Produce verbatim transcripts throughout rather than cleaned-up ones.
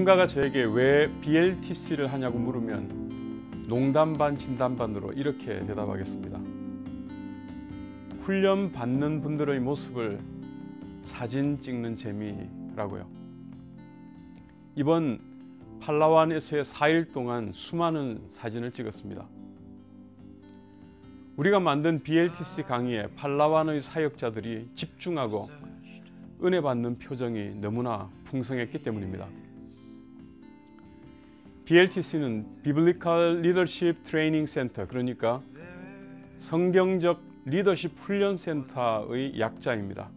누군가가 저에게 왜 비엘티씨를 하냐고 물으면 농담 반 진담 반으로 이렇게 대답하겠습니다. 훈련 받는 분들의 모습을 사진 찍는 재미라고요. 이번 팔라완에서의 사 일 동안 수많은 사진을 찍었습니다. 우리가 만든 비엘티씨 강의에 팔라완의 사역자들이 집중하고 은혜 받는 표정이 너무나 풍성했기 때문입니다. 비엘티씨는 Biblical Leadership Training Center, 그러니까 성경적 리더십 훈련 센터의 약자입니다.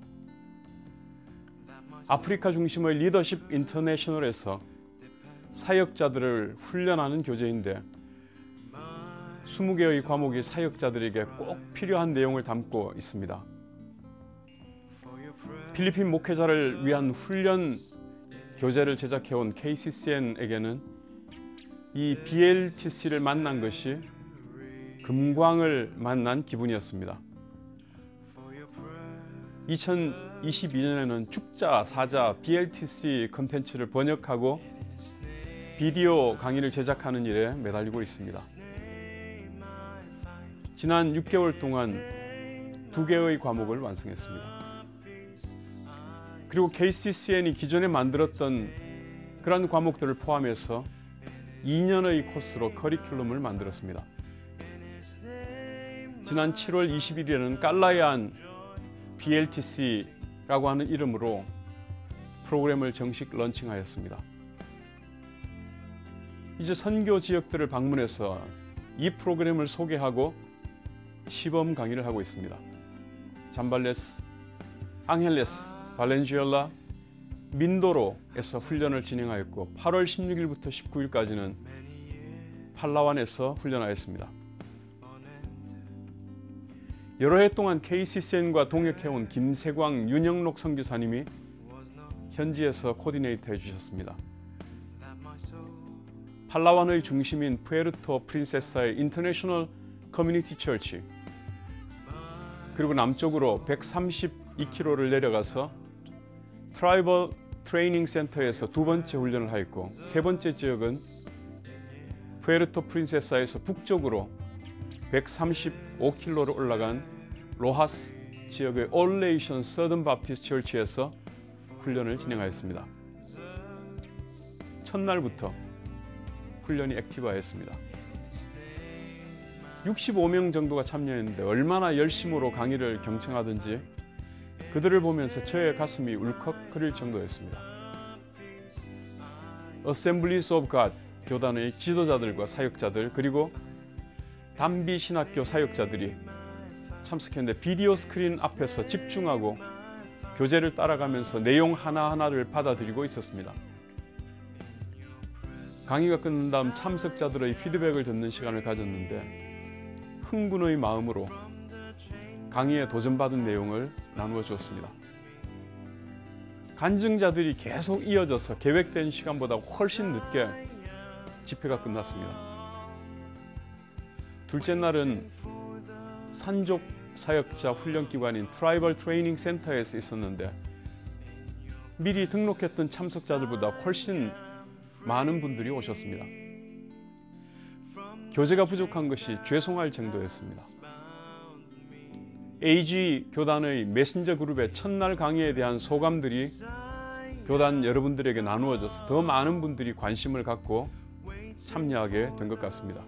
아프리카 중심의 리더십 인터내셔널에서 사역자들을 훈련하는 교재인데 스무 개의 과목이 사역자들에게 꼭 필요한 내용을 담고 있습니다. 필리핀 목회자를 위한 훈련 교재를 제작해온 케이씨씨엔에게는 이 비엘티씨를 만난 것이 금광을 만난 기분이었습니다. 이천이십이 년에는 축자, 사자, 비엘티씨 컨텐츠를 번역하고 비디오 강의를 제작하는 일에 매달리고 있습니다. 지난 육 개월 동안 두 개의 과목을 완성했습니다. 그리고 케이씨씨엔이 기존에 만들었던 그런 과목들을 포함해서 이 년의 코스로 커리큘럼을 만들었습니다. 지난 칠월 이십일일에는 깔라얀 비엘티씨라고 하는 이름으로 프로그램을 정식 런칭하였습니다. 이제 선교 지역들을 방문해서 이 프로그램을 소개하고 시범 강의를 하고 있습니다. 잠발레스, 앙헬레스, 발렌주엘라, 민도로에서 훈련을 진행하였고 팔월 십육일부터 십구일까지는 팔라완에서 훈련하였습니다. 여러 해 동안 케이씨씨엔과 동역해온 김세광, 윤영록 선교사님이 현지에서 코디네이터 해주셨습니다. 팔라완의 중심인 푸에르토 프린세사의 인터내셔널 커뮤니티 처치, 그리고 남쪽으로 백삼십이 킬로미터를 내려가서 트라이벌 트레이닝 센터에서 두 번째 훈련을 하였고, 세 번째 지역은 푸에르토 프린세사에서 북쪽으로 백삼십오 킬로미터로 올라간 로하스 지역의 All Nations Southern Baptist Church에서 훈련을 진행하였습니다. 첫날부터 훈련이 액티브하였습니다. 육십오 명 정도가 참여했는데 얼마나 열심으로 강의를 경청하든지 그들을 보면서 저의 가슴이 울컥거릴 정도였습니다. Assemblies of God 교단의 지도자들과 사역자들, 그리고 담비 신학교 사역자들이 참석했는데 비디오 스크린 앞에서 집중하고 교재를 따라가면서 내용 하나하나를 받아들이고 있었습니다. 강의가 끝난 다음 참석자들의 피드백을 듣는 시간을 가졌는데 흥분의 마음으로 강의에 도전받은 내용을 나누어 주었습니다. 간증자들이 계속 이어져서 계획된 시간보다 훨씬 늦게 집회가 끝났습니다. 둘째 날은 산족 사역자 훈련기관인 트라이벌 트레이닝 센터에서 있었는데 미리 등록했던 참석자들보다 훨씬 많은 분들이 오셨습니다. 교재가 부족한 것이 죄송할 정도였습니다. 에이지 교단의 메신저 그룹의 첫날 강의에 대한 소감들이 교단 여러분들에게 나누어져서 더 많은 분들이 관심을 갖고 참여하게 된 것 같습니다.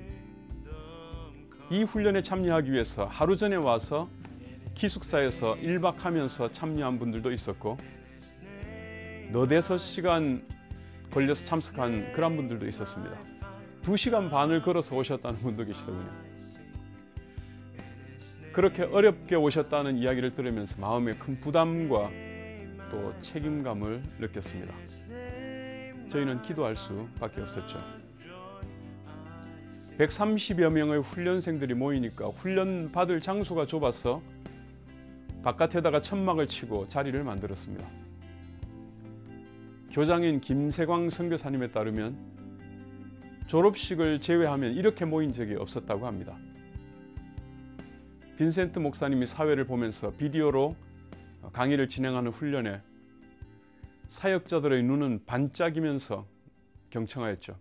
이 훈련에 참여하기 위해서 하루 전에 와서 기숙사에서 일 박하면서 참여한 분들도 있었고 너댓섯 시간 걸려서 참석한 그런 분들도 있었습니다. 두 시간 반을 걸어서 오셨다는 분도 계시더군요. 그렇게 어렵게 오셨다는 이야기를 들으면서 마음에 큰 부담과 또 책임감을 느꼈습니다. 저희는 기도할 수밖에 없었죠. 백삼십여 명의 훈련생들이 모이니까 훈련 받을 장소가 좁아서 바깥에다가 천막을 치고 자리를 만들었습니다. 교장인 김세광 선교사님에 따르면 졸업식을 제외하면 이렇게 모인 적이 없었다고 합니다. 빈센트 목사님이 사회를 보면서 비디오로 강의를 진행하는 훈련에 사역자들의 눈은 반짝이면서 경청하였죠.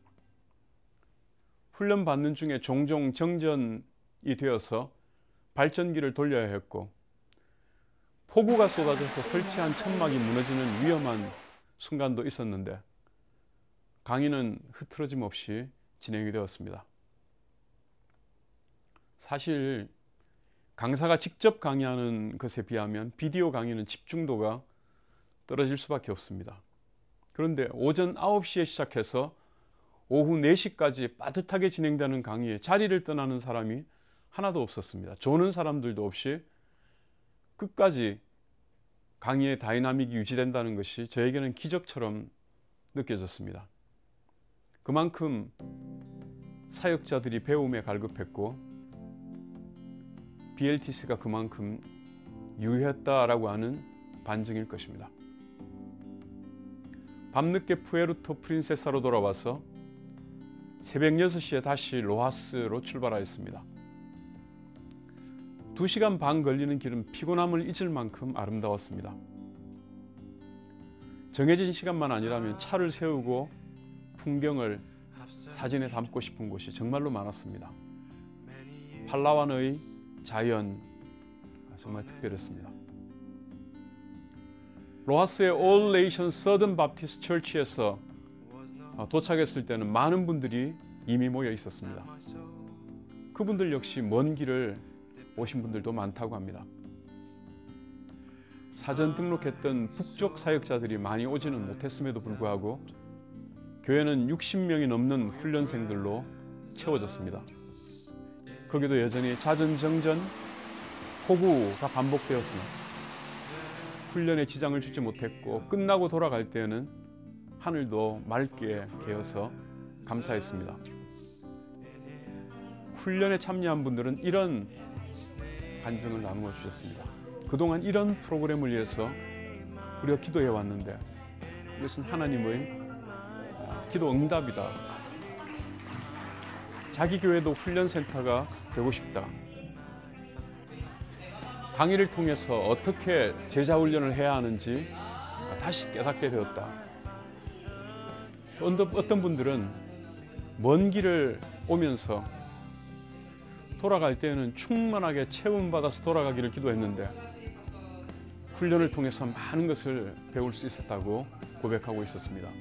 훈련 받는 중에 종종 정전이 되어서 발전기를 돌려야 했고 폭우가 쏟아져서 설치한 천막이 무너지는 위험한 순간도 있었는데 강의는 흐트러짐 없이 진행이 되었습니다. 사실 강사가 직접 강의하는 것에 비하면 비디오 강의는 집중도가 떨어질 수밖에 없습니다. 그런데 오전 아홉 시에 시작해서 오후 네 시까지 빠듯하게 진행되는 강의에 자리를 떠나는 사람이 하나도 없었습니다. 조는 사람들도 없이 끝까지 강의의 다이나믹이 유지된다는 것이 저에게는 기적처럼 느껴졌습니다. 그만큼 사역자들이 배움에 갈급했고 비엘티씨가 그만큼 유효했다라고 하는 반증일 것입니다. 밤늦게 푸에르토 프린세사로 돌아와서 새벽 여섯 시에 다시 로하스로 출발하였습니다. 두 시간 반 걸리는 길은 피곤함을 잊을 만큼 아름다웠습니다. 정해진 시간만 아니라면 차를 세우고 풍경을 사진에 담고 싶은 곳이 정말로 많았습니다. 팔라완의 자연 정말 특별했습니다. 로하스의 All Nation Southern Baptist Church에서 도착했을 때는 많은 분들이 이미 모여 있었습니다. 그분들 역시 먼 길을 오신 분들도 많다고 합니다. 사전 등록했던 북쪽 사역자들이 많이 오지는 못했음에도 불구하고 교회는 육십 명이 넘는 훈련생들로 채워졌습니다. 거기도 여전히 자전정전, 폭우가 반복되었으나 훈련에 지장을 주지 못했고 끝나고 돌아갈 때에는 하늘도 맑게 개어서 감사했습니다. 훈련에 참여한 분들은 이런 간증을 나누어 주셨습니다. 그동안 이런 프로그램을 위해서 우리가 기도해 왔는데 이것은 하나님의 기도 응답이다. 자기 교회도 훈련센터가 되고 싶다. 강의를 통해서 어떻게 제자 훈련을 해야 하는지 다시 깨닫게 되었다. 어떤 분들은 먼 길을 오면서 돌아갈 때는 충만하게 체험받아서 돌아가기를 기도했는데 훈련을 통해서 많은 것을 배울 수 있었다고 고백하고 있었습니다.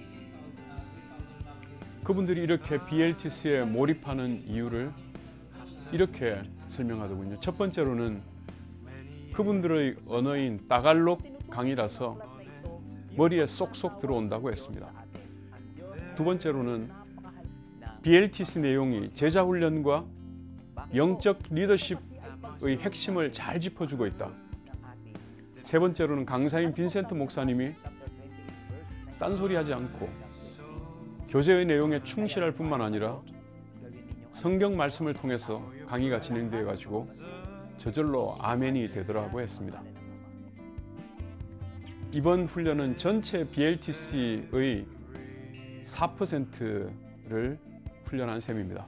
그분들이 이렇게 비엘티씨에 몰입하는 이유를 이렇게 설명하더군요. 첫 번째로는 그분들의 언어인 따갈록 강의라서 머리에 쏙쏙 들어온다고 했습니다. 두 번째로는 비엘티씨 내용이 제자훈련과 영적 리더십의 핵심을 잘 짚어주고 있다. 세 번째로는 강사인 빈센트 목사님이 딴소리하지 않고 교재의 내용에 충실할 뿐만 아니라 성경 말씀을 통해서 강의가 진행되어 가지고 저절로 아멘이 되더라고 했습니다. 이번 훈련은 전체 비엘티씨의 사 퍼센트를 훈련한 셈입니다.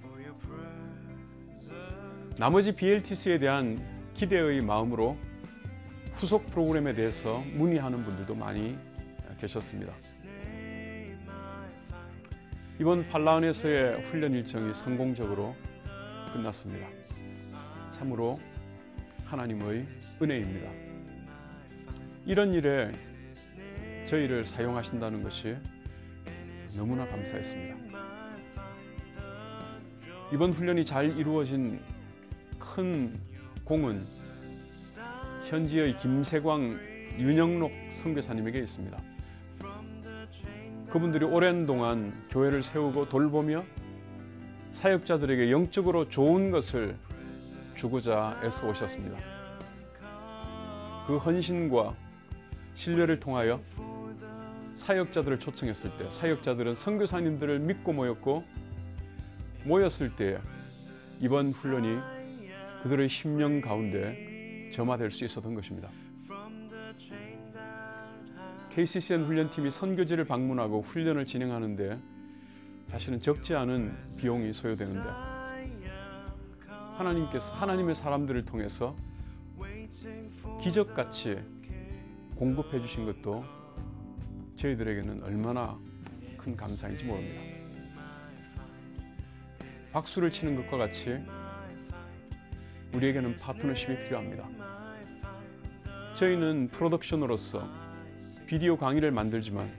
나머지 비엘티씨에 대한 기대의 마음으로 후속 프로그램에 대해서 문의하는 분들도 많이 계셨습니다. 이번 팔라완에서의 훈련 일정이 성공적으로 끝났습니다. 참으로 하나님의 은혜입니다. 이런 일에 저희를 사용하신다는 것이 너무나 감사했습니다. 이번 훈련이 잘 이루어진 큰 공은 현지의 김세광, 윤영록 선교사님에게 있습니다. 그분들이 오랜 동안 교회를 세우고 돌보며 사역자들에게 영적으로 좋은 것을 주고자 애써 오셨습니다. 그 헌신과 신뢰를 통하여 사역자들을 초청했을 때 사역자들은 선교사님들을 믿고 모였고 모였을 때 이번 훈련이 그들의 심령 가운데 점화될 수 있었던 것입니다. 케이씨씨엔 훈련팀이 선교지를 방문하고 훈련을 진행하는데 사실은 적지 않은 비용이 소요되는데 하나님께서 하나님의 사람들을 통해서 기적같이 공급해 주신 것도 저희들에게는 얼마나 큰 감사인지 모릅니다. 박수를 치는 것과 같이 우리에게는 파트너십이 필요합니다. 저희는 프로덕션으로서 비디오 강의를 만들지만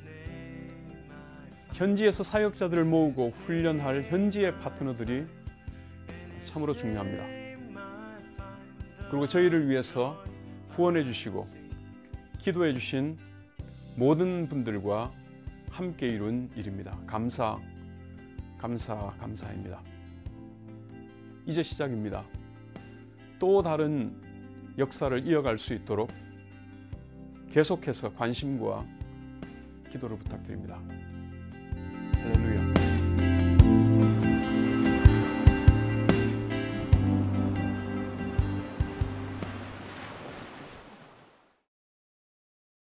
현지에서 사역자들을 모으고 훈련할 현지의 파트너들이 참으로 중요합니다. 그리고 저희를 위해서 후원해 주시고 기도해 주신 모든 분들과 함께 이룬 일입니다. 감사, 감사, 감사입니다. 이제 시작입니다. 또 다른 역사를 이어갈 수 있도록 계속해서 관심과 기도를 부탁드립니다. 할렐루야.